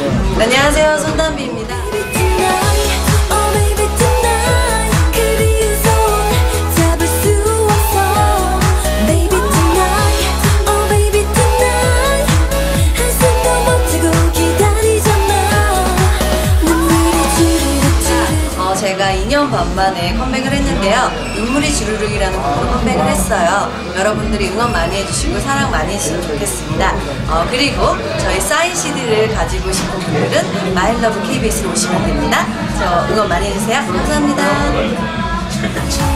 안녕하세요, 손담비입니다. 제가 2년 반 만에 컴백을 했는데요. 눈물이 주르륵이라는 곡으로 컴백을 했어요. 여러분들이 응원 많이 해주시고 사랑 많이 해주시면 좋겠습니다. 그리고 저희 사인 CD를 가지고 싶은 분들은 마일러브 KBS로 오시면 됩니다. 저 응원 많이 해주세요. 감사합니다.